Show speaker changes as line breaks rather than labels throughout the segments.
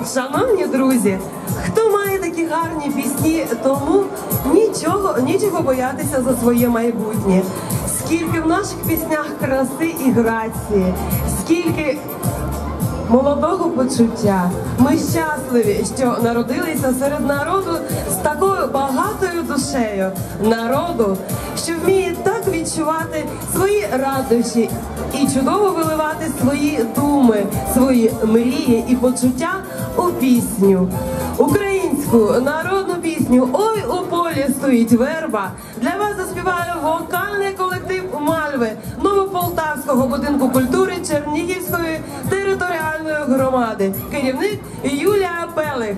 Шановні друзі, хто має такі гарні пісні, тому нічого боятися за своє майбутнє. Скільки в наших піснях краси і грації, скільки молодого почуття. Ми щасливі, що народилися серед народу з такою багатою душею. Народу, що вміє так відчувати свої радощі і чудово виливати свої думи, свої мрії і почуття у пісню. Українську народну пісню «Ой, у полі стоїть верба» для вас заспіває вокальний колектив «Мальви» Новополтавського будинку культури Чернігівської територіальної громади. Керівник Юлія Пелих.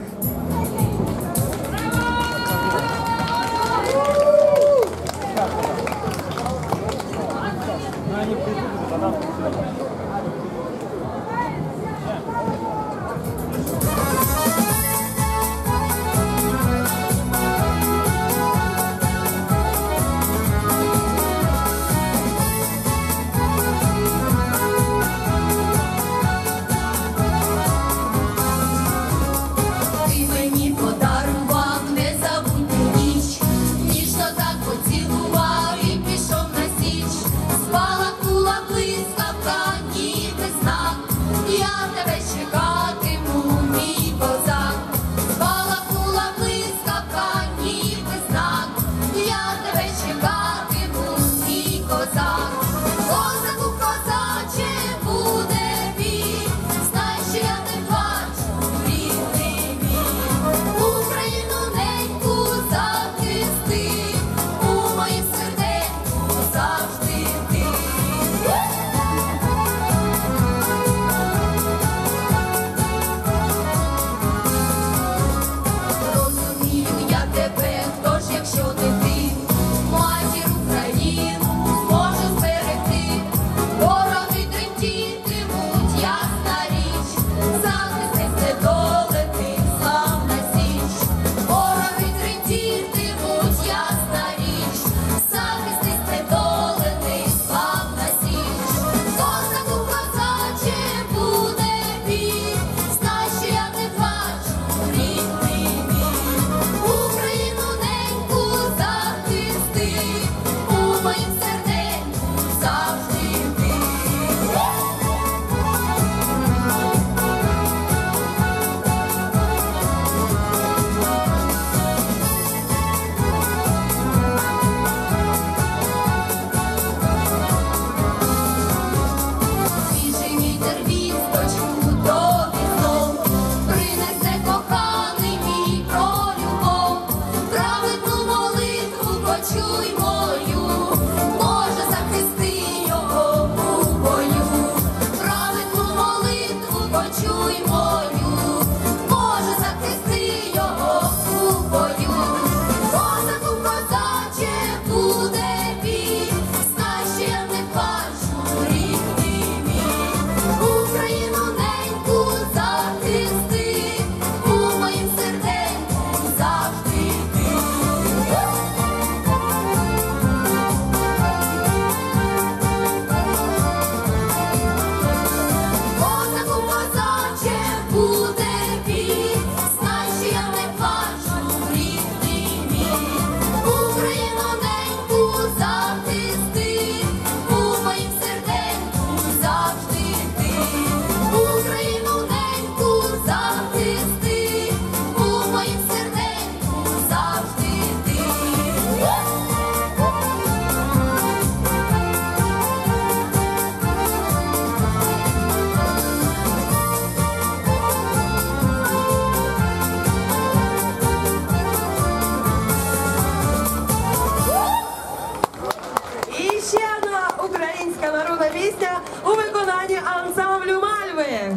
у виконанні ансамблю «Мальви».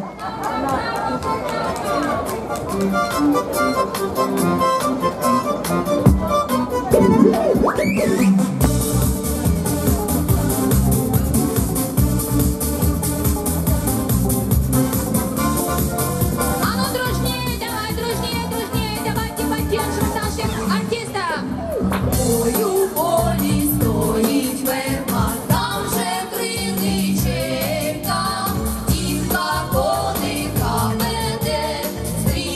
Стрій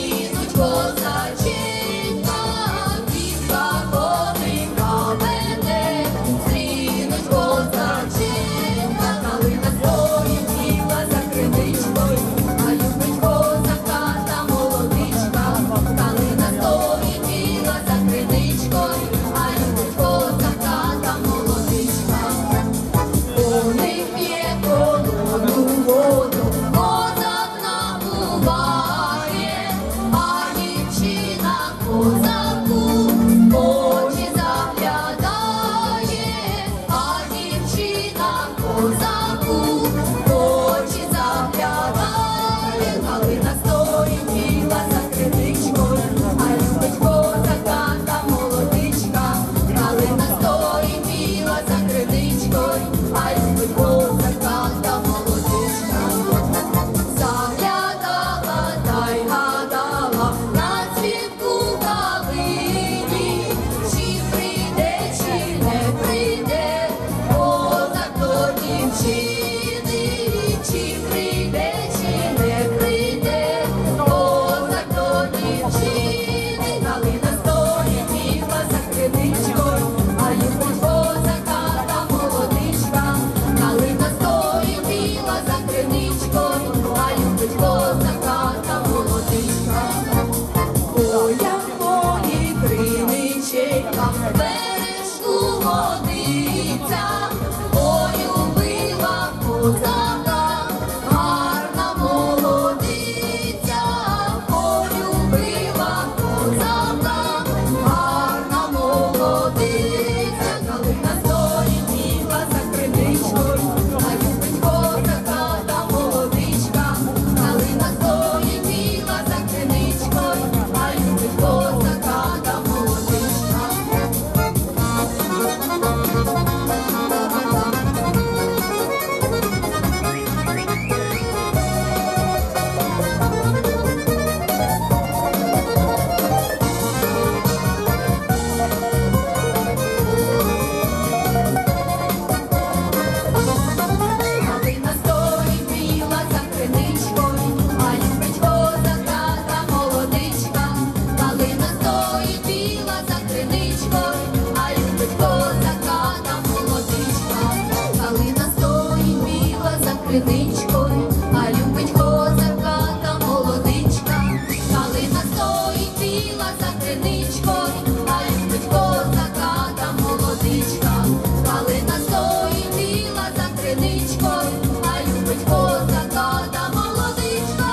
криничкою, а любить козака та молодичка. Калина стоїть біла за криничкою, а любить козака та молодичка. Калина стоїть біла за криничкою, а любить козака та молодичка.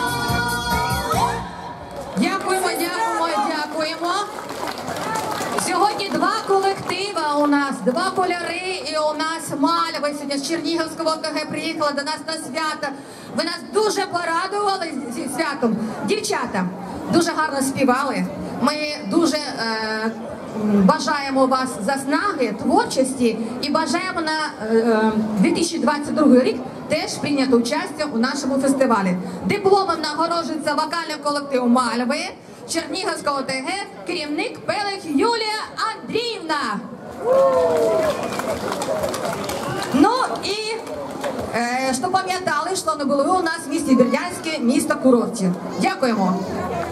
Дякуємо, дякуємо, дякуємо. Сьогодні два колектива у нас, два кольори, і у нас Мальва сьогодні з Чернігівського ОТГ приїхала до нас на свято. Ви нас дуже порадували зі святом. Дівчата, дуже гарно співали. Ми дуже бажаємо вас заснаги, творчості і бажаємо на 2022 рік теж прийняти участь у нашому фестивалі. Дипломом нагороджується вокальний колектив Мальви Чернігівського ОТГ, керівник Пелих Юлія Андріївна. Ну і щоб пам'ятали, що не було у нас в місті Бердянське, місто курортів. Дякуємо.